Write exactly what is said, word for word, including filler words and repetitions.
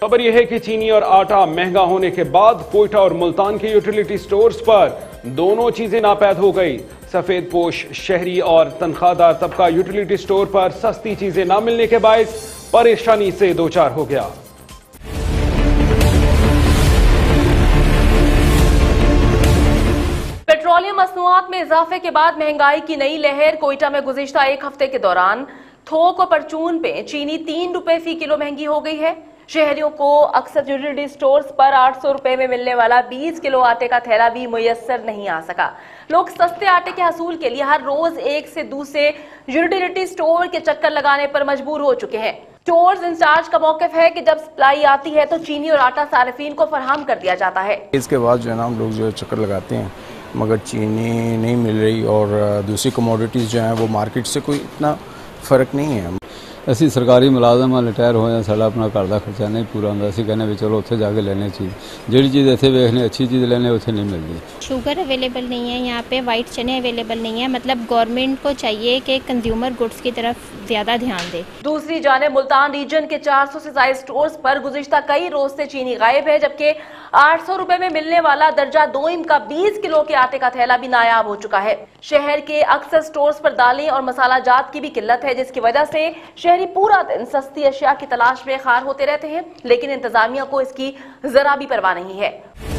खबर यह है कि चीनी और आटा महंगा होने के बाद कोयटा और मुल्तान के यूटिलिटी स्टोर्स पर दोनों चीजें नापैद हो गई। सफेद पोश शहरी और तनख्वाहदार तबका यूटिलिटी स्टोर पर सस्ती चीजें न मिलने के बायस परेशानी से दो चार हो गया। पेट्रोलियम मसनूआत में इजाफे के बाद महंगाई की नई लहर। कोयटा में गुज़िश्ता एक हफ्ते के दौरान थोक और परचून पे चीनी तीन रुपए फी किलो महंगी हो गई है। शहरियों को अक्सर यूटिलिटी स्टोर्स पर आठ सौ रुपए में मिलने वाला बीस किलो आटे का थैला भी मुयस्सर नहीं आ सका। लोग सस्ते आटे के हसूल के लिए हर रोज एक से दूसरे यूटिलिटी स्टोर के चक्कर लगाने पर मजबूर हो चुके हैं। स्टोर्स इंचार्ज का मौक़िफ़ है कि जब सप्लाई आती है तो चीनी और आटा सारिफीन को फराहम कर दिया जाता है। इसके बाद जो है ना हम लोग जो चक्कर लगाते हैं मगर चीनी नहीं मिल रही और दूसरी कमोडिटीज़ जो हैं वो मार्केट से कोई इतना फ़र्क नहीं है। ਅਸੀਂ ਸਰਕਾਰੀ ਮੁਲਾਜ਼ਮ ਹਾਂ, ਰਿਟਾਇਰ ਹੋਏ ਹਾਂ, ਸਾਡਾ ਆਪਣਾ ਘਰ ਦਾ ਖਰਚਾ ਨਹੀਂ ਪੂਰਾ ਹੁੰਦਾ। ਅਸੀਂ ਕਹਿੰਦੇ ਵੀ ਚਲੋ ਉੱਥੇ ਜਾ ਕੇ ਲੈਣੇ ਚੀਜ਼, ਜਿਹੜੀ ਚੀਜ਼ ਇੱਥੇ ਵੇਖਨੇ अच्छी चीज़ लेने ਉੱਥੇ नहीं मिलती। शुगर अवेलेबल नहीं है यहाँ पे, वाइट चने अवेलेबल नहीं है। मतलब गवर्नमेंट को चाहिए कि कंज्यूमर गुड्स की तरफ ज़्यादा ध्यान दे। दूसरी जानिब मुल्तान रीजन के चार सौ से ज्यादा स्टोर्स पर गुज़िश्ता कई रोज से चीनी गायब है, जबकि आठ सौ रुपए में मिलने वाला दर्जा दोइम का बीस किलो के आटे का थैला भी नायाब हो चुका है। शहर के अक्सर स्टोर्स पर दालें और मसाला जात की भी किल्लत है, जिसकी वजह से शहरी पूरा दिन सस्ती अशिया की तलाश में खार होते रहते हैं, लेकिन इंतजामिया को इसकी जरा भी परवाह नहीं है।